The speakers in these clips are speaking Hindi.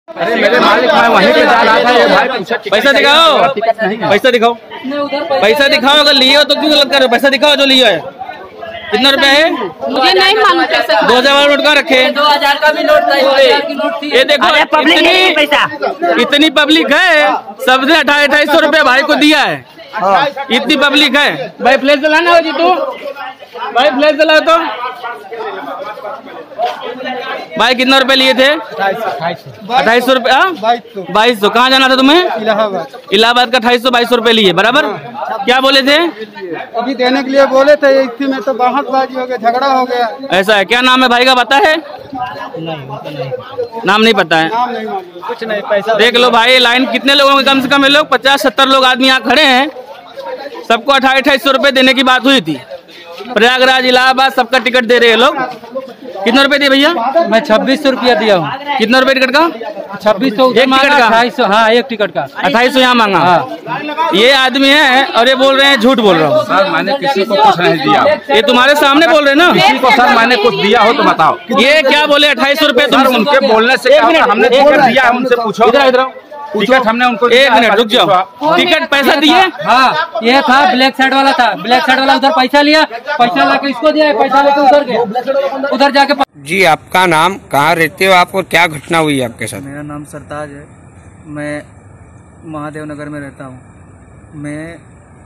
अरे मेरे मालिक मैं वहीं पे जा रहा था, ये भाई पैसा दिखाओ, पैसा दिखाओ, पैसा दिखाओ। अगर लिए हो तो क्यों गलत कर रहे हो? पैसा दिखाओ जो लिया है। कितना रुपया है मुझे नहीं मालूम। 2000 वाला नोट का रखे, 2000 का भी नोट था। ये देखो इतनी पब्लिक है, सबने 2800 रुपया भाई को दिया है। इतनी पब्लिक है। भाई फ्लैश जलाना हो जी, तू भाई फ्लैश जलाओ तो। भाई कितना रुपए लिए थे? 2800 रुपया। 2200। कहाँ जाना था तुम्हें? इलाहाबाद का 2800-2200 रुपए लिए बराबर। क्या बोले थे? अभी देने के लिए बोले थे, इसी में तो बहसबाजी हो गया, झगड़ा हो गया। ऐसा है। क्या नाम है भाई का, पता है? नाम नहीं पता है, कुछ नहीं। पैसा देख लो भाई, लाइन कितने लोगों की? कम से कम ये लोग 50-70 लोग आदमी यहाँ खड़े हैं। सबको 2800 रुपए देने की बात हुई थी। प्रयागराज, इलाहाबाद सबका टिकट दे रहे हैं लोग। कितना रुपए दिए भैया? मैं 2600 रुपया दिया हूँ। कितना रुपए टिकट का? 2600 एक टिकट का? 2800। हाँ, एक टिकट का 2800 यहाँ मांगा। हाँ। ये आदमी है और ये बोल रहे हैं झूठ बोल रहा हूँ। सर मैंने किसी को कुछ नहीं दिया। ये तुम्हारे सामने बोल रहे हैं ना? किसी को सर मैंने कुछ दिया हो तो बताओ। ये क्या बोले 2800 रुपए? तुम उनके बोलने से क्या होगा? हमने टिकट दिया, उनसे पूछो। इधर टिकट हमने उनको। एक मिनट रुक जाओ। टिकट पैसा दिए? हाँ, ये था ब्लैक साइड वाला था। ब्लैक साइड वाला उधर पैसा लिया, पैसा लाके इसको दिया, पैसा लेके उधर गए, उधर जाके। जी आपका नाम, कहाँ रहते हो आप और क्या घटना हुई है आपके साथ? मेरा नाम सरताज है, मैं महादेव नगर में रहता हूँ। मैं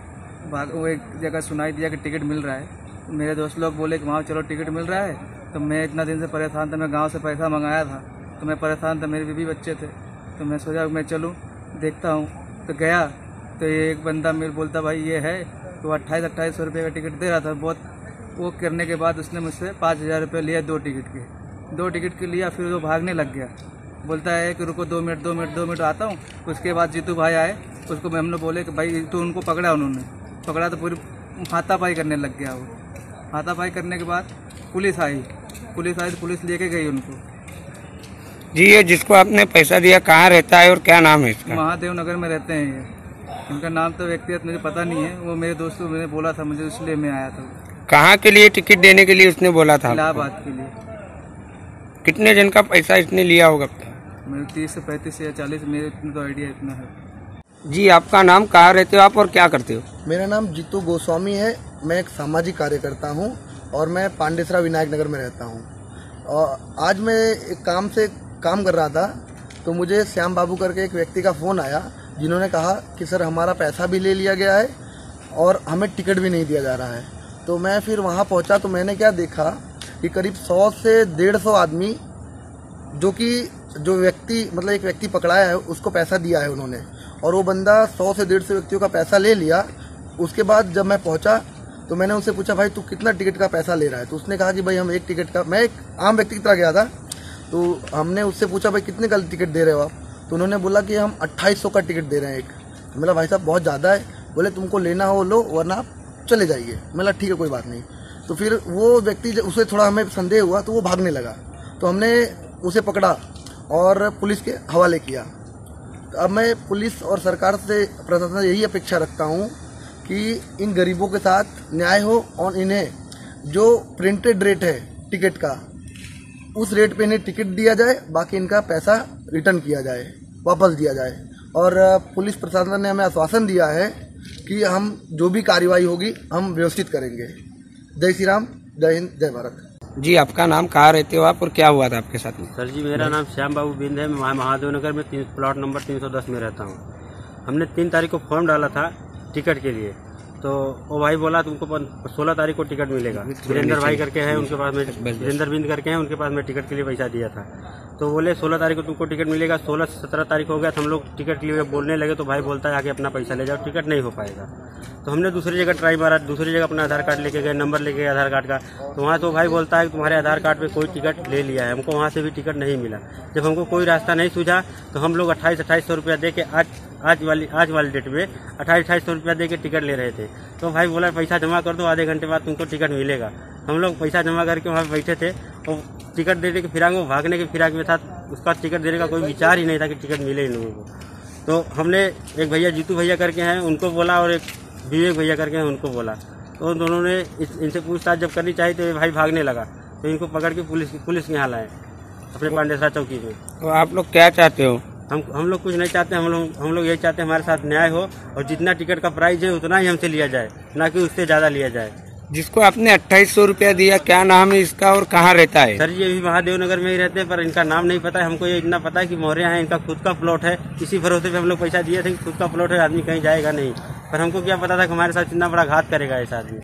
वो एक जगह सुनाई दिया कि टिकट मिल रहा है, तो मेरे दोस्त लोग बोले कि वहाँ चलो टिकट मिल रहा है। तो मैं इतना दिन से परेशान था, मैं गांव से पैसा मंगाया था, तो मैं परेशान था, मेरे बीवी बच्चे थे, तो मैं सोचा मैं चलूँ देखता हूँ। तो गया तो ये एक बंदा मेरे बोलता भाई ये है, तो 2800 रुपये का टिकट दे रहा था। बहुत वो करने के बाद उसने मुझसे 5000 रुपये लिया 2 टिकट के लिया। फिर वो भागने लग गया, बोलता है कि रुको 2 मिनट आता हूँ। उसके बाद जीतू भाई आए, उसको हम लोग बोले कि भाई तो उनको पकड़ा, उन्होंने पकड़ा तो पूरी हाथापाई करने लग गया। वो हाथापाई करने के बाद पुलिस आई तो पुलिस लेके गई उनको। जी ये जिसको आपने पैसा दिया कहाँ रहता है और क्या नाम है इसका? महादेव नगर में रहते हैं ये। इनका नाम तो व्यक्तिगत मुझे पता नहीं है, वो मेरे दोस्त को मैंने बोला था, मुझे इसलिए मैं आया था। कहाँ के लिए टिकट देने के लिए उसने बोला था? इलाहाबाद के लिए। कितने जन का पैसा इसने लिया होगा? मेरे 30 से 35 या 40, मेरे इतना तो आइडिया इतना है। जी आपका नाम, कहाँ रहते हो आप और क्या करते हो? मेरा नाम जीतू गोस्वामी है, मैं एक सामाजिक कार्यकर्ता हूँ और मैं पांडेसरा विनायक नगर में रहता हूँ। और आज मैं एक काम कर रहा था, तो मुझे श्याम बाबू करके एक व्यक्ति का फ़ोन आया, जिन्होंने कहा कि सर हमारा पैसा भी ले लिया गया है और हमें टिकट भी नहीं दिया जा रहा है। तो मैं फिर वहाँ पहुँचा तो मैंने क्या देखा कि करीब 100 से 150 आदमी, जो व्यक्ति मतलब एक व्यक्ति पकड़ाया है उसको पैसा दिया है उन्होंने, और वो बंदा 100 से 150 व्यक्तियों का पैसा ले लिया। उसके बाद जब मैं पहुँचा तो मैंने उनसे पूछा भाई तू कितना टिकट का पैसा ले रहा है? तो उसने कहा कि भाई हम एक टिकट का, मैं एक आम व्यक्ति की तरह गया था, तो हमने उससे पूछा भाई कितने का टिकट दे रहे हो आप? तो उन्होंने बोला कि हम 2800 का टिकट दे रहे हैं एक। तो बोला भाई साहब बहुत ज़्यादा है। बोले तुमको लेना हो लो वरना आप चले जाइए। बोला ठीक है कोई बात नहीं। तो फिर वो व्यक्ति उसे थोड़ा हमें संदेह हुआ तो वो भागने लगा, तो हमने उसे पकड़ा और पुलिस के हवाले किया। तो अब मैं पुलिस और सरकार से प्रशासन से यही अपेक्षा रखता हूँ कि इन गरीबों के साथ न्याय हो और इन्हें जो प्रिंटेड रेट है टिकट का, उस रेट पे इन्हें टिकट दिया जाए, बाकी इनका पैसा रिटर्न किया जाए, वापस दिया जाए। और पुलिस प्रशासन ने हमें आश्वासन दिया है कि हम जो भी कार्रवाई होगी हम व्यवस्थित करेंगे। जय श्री राम, जय हिंद, जय भारत। जी आपका नाम, कहाँ रहते हो आप और क्या हुआ था आपके साथ में? सर जी मेरा नाम श्याम बाबू बिंद है, मैं महादेव नगर में प्लॉट नंबर 310 में रहता हूँ। हमने 3 तारीख को फॉर्म डाला था टिकट के लिए, तो वो भाई बोला तुमको 16 तारीख को टिकट मिलेगा। वीरेंद्र भाई करके हैं उनके पास में, वीरेंद्र बिंद करके हैं उनके पास में टिकट के लिए पैसा दिया था। तो बोले 16 तारीख को तुमको टिकट मिलेगा। 16 से 17 तारीख हो गया, तो हम लोग टिकट के लिए बोलने लगे, तो भाई बोलता है आके अपना पैसा ले जाओ, टिकट नहीं हो पाएगा। तो हमने दूसरी जगह ट्राई मारा, दूसरी जगह अपना आधार कार्ड लेके गए, नंबर लेके गए आधार कार्ड का, तो वहाँ तो भाई बोलता है कि तुम्हारे आधार कार्ड पे कोई टिकट ले लिया है। हमको वहाँ से भी टिकट नहीं मिला। जब हमको कोई रास्ता नहीं सूझा तो हम लोग 2800 रुपया दे के आज वाली डेट में 2800 रुपया दे के टिकट ले रहे थे। तो भाई बोला पैसा जमा कर दो, आधे घंटे बाद तुमको टिकट मिलेगा। हम लोग पैसा जमा करके वहाँ बैठे थे और टिकट देने के फिराक में, भागने के फिराक में था, उसका टिकट देने का कोई विचार ही नहीं था कि टिकट मिले इन लोगों को। तो हमने एक भैया जीतू भैया करके हैं उनको बोला और एक विवेक भैया करके हैं उनको बोला, तो दोनों ने इनसे पूछताछ जब करनी चाहिए तो ये भाई भागने लगा, तो इनको पकड़ के पुलिस के यहाँ लाए। अपने पांडेसरा चौकी में। तो आप लोग क्या चाहते हो? हम लोग कुछ नहीं चाहते, हम लोग यही चाहते हैं हमारे साथ न्याय हो और जितना टिकट का प्राइस है उतना ही हमसे लिया जाए, ना कि उससे ज्यादा लिया जाए। जिसको आपने 2800 रुपया दिया, क्या नाम है इसका और कहाँ रहता है? सर ये भी महादेव नगर में ही रहते हैं, पर इनका नाम नहीं पता है हमको। ये इतना पता है कि मौर्या है, इनका खुद का प्लॉट है, इसी भरोसे पे हम लोग पैसा दिए थे कि खुद का प्लॉट है, आदमी कहीं जाएगा नहीं। पर हमको क्या पता था कि हमारे साथ इतना बड़ा घात करेगा ऐसा आदमी।